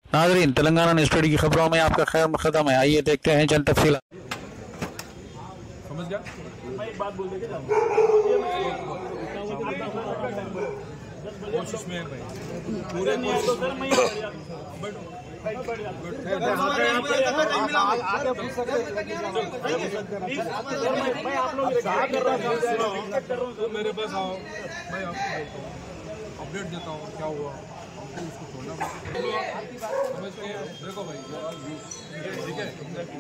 नाज़रीन, Telangana news today की खबरों में आपका खैर मक़दम है। आइए देखते हैं चंद तफसीलात। समझ गया? मैं एक बात बोल देंगे कोशिश में भाई पूरे नहीं तो सर मैं मेरे पास आओ, मैं आपको अपडेट देता हूँ क्या हुआ, हमको उसको छोड़ना समझ के देखो भाई, ठीक है?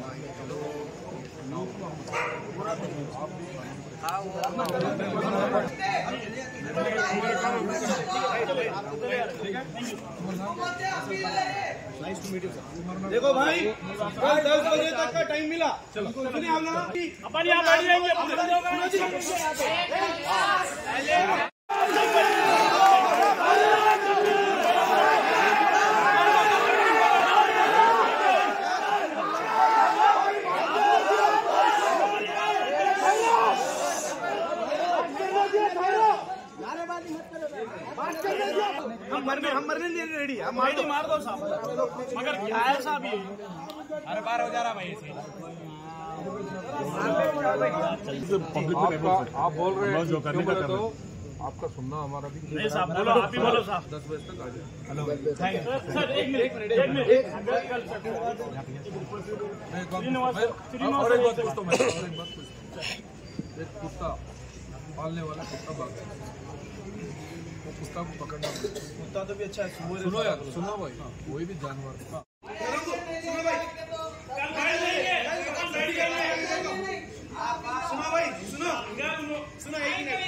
देखो भाई, 10 बजे तक का टाइम मिला। चलो हम लोग अपन यहाँ बैठ जाएंगे। हम मरने नहीं रेडी है। मार दो साहब, मगर क्या है साहब ये? अरे बार हो जा रहा भाई ऐसे। आप बोल रहे हैं जो करने का तो आपका सुनना हमारा भी नहीं साहब, बोलो आप ही बोलो साहब। 10 बजे तक आ जाए। सर एक मिनट और एक बात पूछता हूँ, एक कुत्ता पालने वाला कुत्ता भाग गया, वो कुत्ता को पकड़ना, कुत्ता तो भी अच्छा है। सुनो यार, सुनो भाई, कोई भी जानवर सुनो एक मिनट,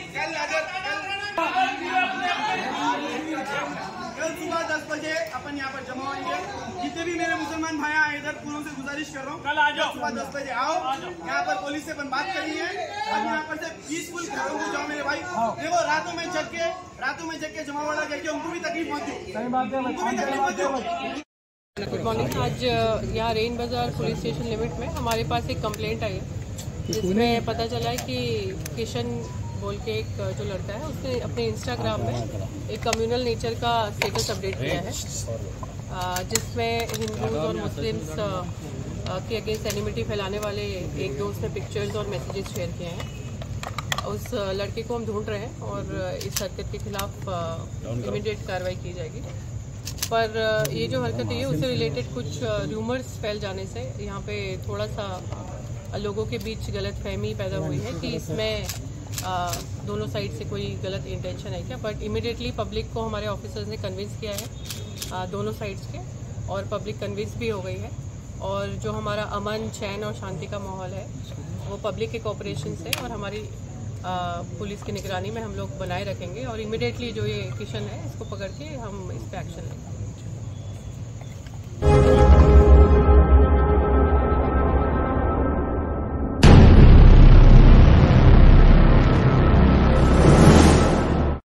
कल सुबह 10 बजे अपन यहाँ पर जमा होंगे। जितने भी मेरे मुसलमान भाई आए इधर, पूरों से गुजारिश कर रहा हूँ, कल आ जाओ, सुबह 10 बजे आओ। यहाँ पर पुलिस से अपन बात करी है। अब यहाँ पर से पीसफुल घरों को जाओ मेरे भाई। देखो रातों में जग के जमा वाला करके उनको भी तकलीफ पहुंची, उनको भी तकलीफ पहुंची। Good morning. आज यहाँ रेन बाजार पुलिस स्टेशन लिमिट में हमारे पास एक कंप्लेंट आई है, जिसमें पता चला है कि किशन बोल के एक जो लड़का है, उसने अपने इंस्टाग्राम में एक कम्युनल नेचर का स्टेटस अपडेट किया है, जिसमें हिंदूज और मुस्लिम्स के अगेंस्ट एनिमिटी फैलाने वाले एक दो उसने पिक्चर्स और मैसेजेस शेयर किए हैं। उस लड़के को हम ढूंढ रहे हैं और इस हरकत के खिलाफ इमीडिएट कार्रवाई की जाएगी। पर ये जो हरकत है, उससे रिलेटेड कुछ र्यूमर्स फैल जाने से यहाँ पे थोड़ा सा लोगों के बीच गलतफहमी पैदा हुई है कि इसमें दोनों साइड से कोई गलत इंटेंशन है क्या। बट इमीडिएटली पब्लिक को हमारे ऑफिसर्स ने कन्विंस किया है दोनों साइड्स के, और पब्लिक कन्विंस भी हो गई है। और जो हमारा अमन, चैन और शांति का माहौल है, वो पब्लिक के कोऑपरेशन से और हमारी पुलिस की निगरानी में हम लोग बनाए रखेंगे। और इमीडिएटली जो ये किशन है, इसको पकड़ के हम इस पर एक्शन लेंगे।